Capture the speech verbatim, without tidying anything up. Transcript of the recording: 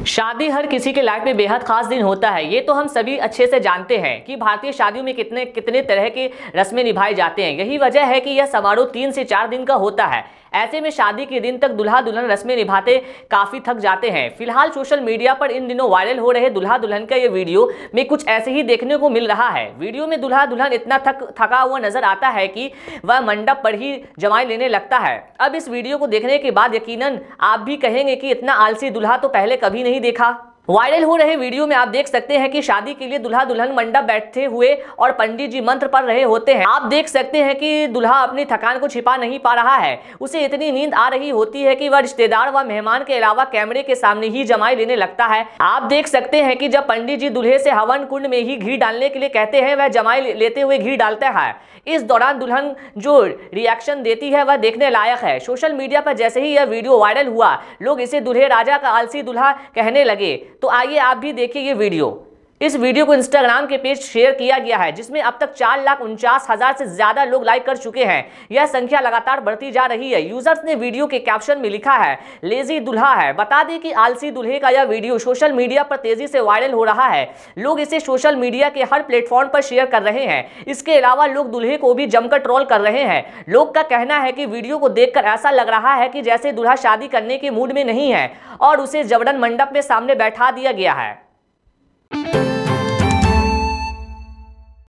शादी हर किसी के लाइफ में बेहद खास दिन होता है। ये तो हम सभी अच्छे से जानते हैं कि भारतीय शादियों में कितने कितने तरह के रस्में निभाए जाते हैं। यही वजह है कि यह समारोह तीन से चार दिन का होता है। ऐसे में शादी के दिन तक दुल्हा दुल्हन रस्में निभाते काफी थक जाते हैं। फिलहाल सोशल मीडिया पर इन दिनों वायरल हो रहे दुल्हा दुल्हन का ये वीडियो में कुछ ऐसे ही देखने को मिल रहा है। वीडियो में दुल्हा दुल्हन इतना थक थका हुआ नजर आता है कि वह मंडप पर ही जमाई लेने लगता है। अब इस वीडियो को देखने के बाद यकीनन आप भी कहेंगे कि इतना आलसी दुल्हा तो पहले कभी नहीं देखा। वायरल हो रहे वीडियो में आप देख सकते हैं कि शादी के लिए दुल्हा दुल्हन मंडप बैठे हुए और पंडित जी मंत्र पढ़ रहे होते हैं। आप देख सकते हैं कि दुल्हा अपनी थकान को छिपा नहीं पा रहा है। उसे इतनी नींद आ रही होती है कि वह रिश्तेदार व मेहमान के अलावा कैमरे के सामने ही जमाई लेने लगता है। आप देख सकते हैं कि जब पंडित जी दूल्हे से हवन कुंड में ही घी डालने के लिए कहते हैं, वह जमाई लेते हुए घी डालता है। इस दौरान दुल्हन जो रिएक्शन देती है वह देखने लायक है। सोशल मीडिया पर जैसे ही यह वीडियो वायरल हुआ, लोग इसे दूल्हे राजा का आलसी दुल्हा कहने लगे। तो आइए आप भी देखिए ये वीडियो। इस वीडियो को इंस्टाग्राम के पेज शेयर किया गया है, जिसमें अब तक चार लाख उनचास हजार से ज्यादा लोग लाइक कर चुके हैं। यह संख्या लगातार बढ़ती जा रही है। यूजर्स ने वीडियो के कैप्शन में लिखा है, लेजी दुल्हा है। बता दें कि आलसी दुल्हे का यह वीडियो सोशल मीडिया पर तेजी से वायरल हो रहा है। लोग इसे सोशल मीडिया के हर प्लेटफॉर्म पर शेयर कर रहे हैं। इसके अलावा लोग दूल्हे को भी जमकर ट्रोल कर रहे हैं। लोग का कहना है कि वीडियो को देखकर ऐसा लग रहा है कि जैसे दूल्हा शादी करने के मूड में नहीं है और उसे जबरन मंडप में सामने बैठा दिया गया है।